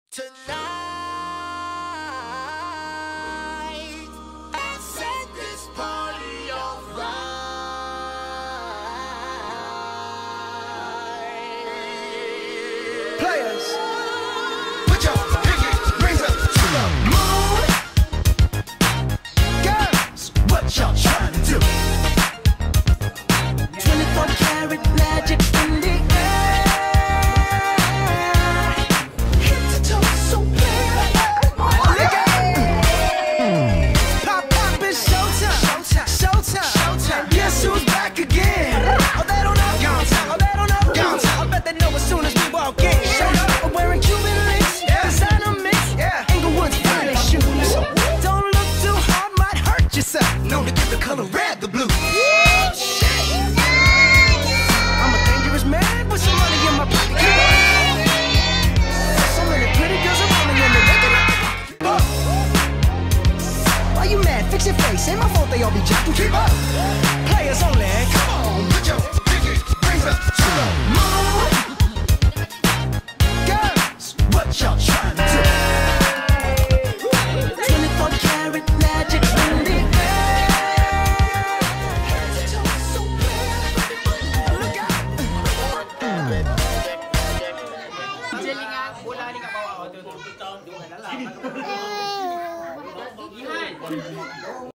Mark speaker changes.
Speaker 1: Tonight, I set this party on fire. Players, put your pinky rings up to the moon. Girls, what y'all trying to do?
Speaker 2: 24 karat magic in the air.
Speaker 1: Head to toe, so clear.
Speaker 2: Pop, pop, it's showtime. Showtime. Guess who's back again? Oh, they don't know. Oh, they don't know. I bet they know as soon as we walk in. I'm wearing Cuban links, designer mix, Inglewood's finest shoes. Don't look too hard, might hurt yourself.
Speaker 1: Known to give the color red the blue.
Speaker 2: I'm a dangerous man with some money in my pocket. So many pretty girls around me and they're waking up. Why you mad? Fix your face. Ain't my fault they all be jacking.
Speaker 1: Keep up.
Speaker 2: Players only. Come on.
Speaker 1: Put your pinky rings up to the moon. Girls, what y'all trying to do?
Speaker 2: 24 karat magic in the air.
Speaker 1: Head to toe, so clear. Look out.
Speaker 3: Jelingan, bola ni kat bawah. Tu. Ihan.